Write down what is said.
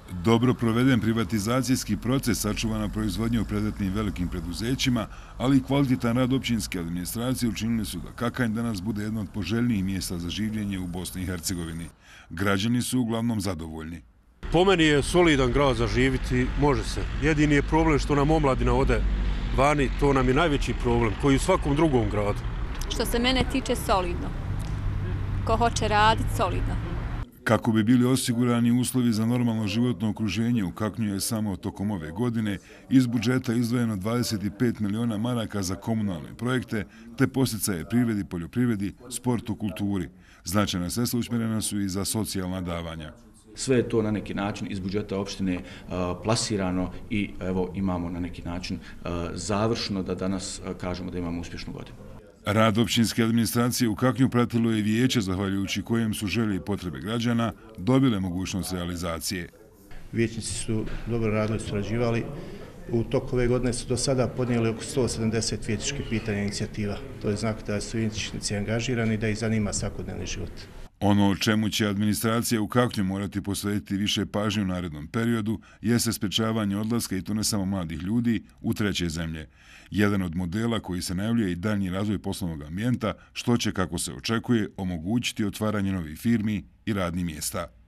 Dobro proveden privatizacijski proces, sačuvana proizvodnja u predmetnim velikim preduzećima, ali i kvalitetan rad općinske administracije učinili su da Kakanj danas bude jedno od poželjnijih mjesta za življenje u Bosni i Hercegovini. Građani su uglavnom zadovoljni. Po meni je solidan grad za živjeti, može se. Jedini je problem što nam omladina ode vani, to nam je najveći problem, koji u svakom drugom gradu. Što se mene tiče, solidno. Ko hoće raditi, solidno. Kako bi bili osigurani uslovi za normalno životno okruženje, u Kaknju je samo tokom ove godine iz budžeta izdvojeno 25 miliona maraka za komunalne projekte te podsticaje privredi, poljoprivredi, sportu, kulturi. Značajna sredstva usmjerena su i za socijalna davanja. Sve je to na neki način iz budžeta opštine plasirano i evo imamo na neki način završno da danas kažemo da imamo uspješnu godinu. Rad općinske administracije u Kaknju pratilo je vijeće, zahvaljujući kojem su želje i potrebe građana dobile mogućnost realizacije. Vijećnici su dobro radili, surađivali. U toku ove godine su do sada podnijeli oko 170 vijećničkih pitanja i inicijativa. To je znak da su vijećnici angažirani i da ih zanima svakodnevni život. Ono čemu će administracija u Kaknju morati posvetiti više pažnje u narednom periodu jeste sprečavanje odlaska, i to ne samo mladih ljudi, u treće zemlje. Jedan od modela koji se najavljuje i daljnji razvoj poslovnog ambijenta, što će, kako se očekuje, omogućiti otvaranje novih firmi i radnih mjesta.